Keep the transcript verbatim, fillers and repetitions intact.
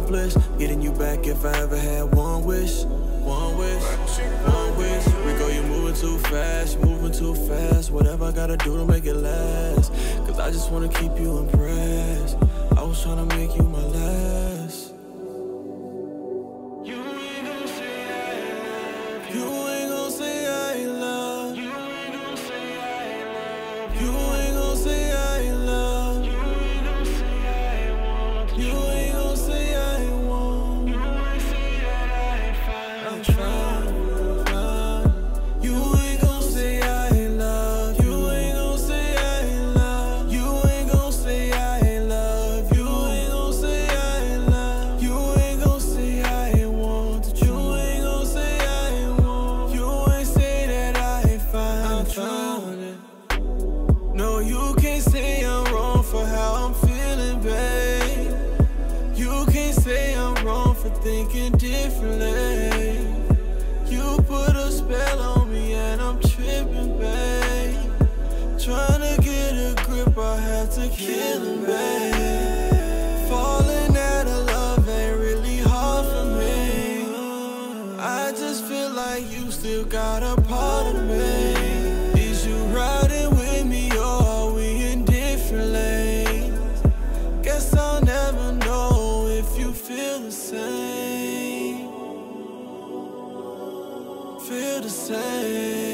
accomplish getting you back if I ever had one wish. One wish, one wish. Rico, you moving too fast, you moving too fast. Whatever I gotta do to make it last, cause I just wanna keep you impressed. I was tryna make you my last. You ain't gon' say I love you. You ain't gon' say I love you. You ain't gon' say I love you. You ain't gon' say I love you. You ain't gon' say I want you. You ain't gon' say I want you. You ain't say that I find. I'm trying, trying. You ain't gon' say I love you. You ain't gon' say I love you. You ain't gon' say I love you. You ain't gon' say I love you. You ain't gon' say I want it. You ain't gon' say I want. You ain't say that I find. I'm trying. No, you can't say I'm wrong for how I'm feeling, babe. You can't say I'm wrong for thinking differently. You put a spell on me and I'm tripping, babe. Trying to get a grip, I had to kill him, babe. Falling out of love ain't really hard for me. I just feel like you still got a part of me. Is you riding with me or are we in different lanes? Guess I'll never know if you feel the same. Feel the same.